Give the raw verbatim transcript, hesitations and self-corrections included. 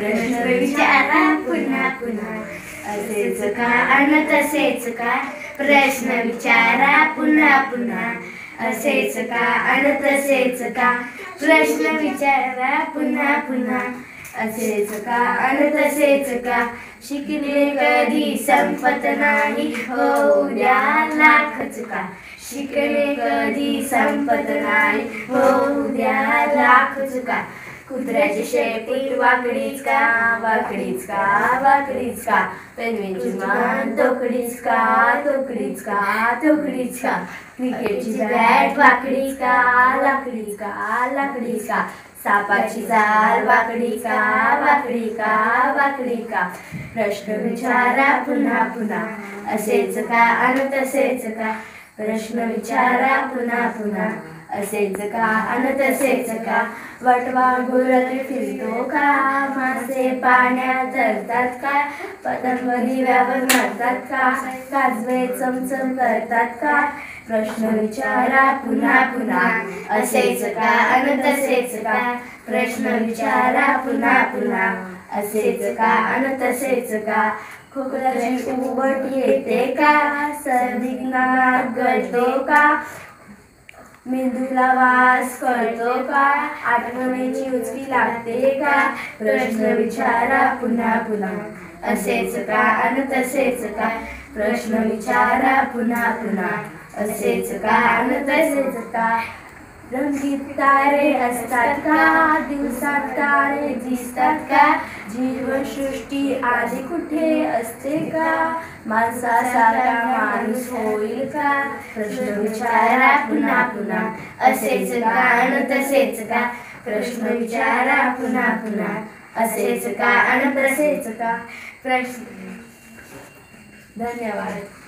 प्रश्न विचारा पुन्हा पुन्हा असेच का अन तसेच का प्रश्न विचारा पुन्हा पुन्हा असेच का अन तसेच का प्रश्न विचारा पुन्हा पुन्हा असेच का अन तसेच का शिकणे कधी संपत नाही होऊ द्या लाख चुका शिकणे कधी संपत नाही होऊ द्या लाख चुका कुत्र्याची शेपूट वाकडीच का वाकडीच का वाकडीच का पेनवीची मान तोकडीच का तोकडीच का तोकडीच का क्रिकेटची बॅट वाकडीच का लाकडीच का लाकडीच का सापाची चाल वाकडी का वाकडी का वाकडी का प्रश्न विचारा पुन्हा पुन्हा असेच का अन तसेच का प्रश्न विचारा पुन्हा पुन्हा असेच का अन तसेच का वटवा घोरत फिरतो का मासे पाण्यात तरतात का पतंग दिव्यावर मारतात का काजवे चमचम करतात का प्रश्न विचारा पुन्हा पुन्हा असेच का अन तसेच का प्रश्न विचारा पुन्हा पुन्हा असेच का अन तसेच का खोकल्याची उबट येते का सर्दीनात गळतो का मेंदूला वास कळतो का आठवणीची उचकी लागते का प्रश्न विचारा पुन्हा पुन्हा असेच का अन तसेच का प्रश्न विचारा पुन्हा पुन्हा असेच का अन तसेच का रंगीत तारे असतात का दिवसात तारे दिसतात का जीवसृष्टी आधी कुठे असते का माणसासारखा माणूस होईल का प्रश्न विचारा पुन्हा पुन्हा असेच का अन तसेच का प्रश्न विचारा पुन्हा पुन्हा असेच का अन तसेच का प्रश्न धन्यवाद.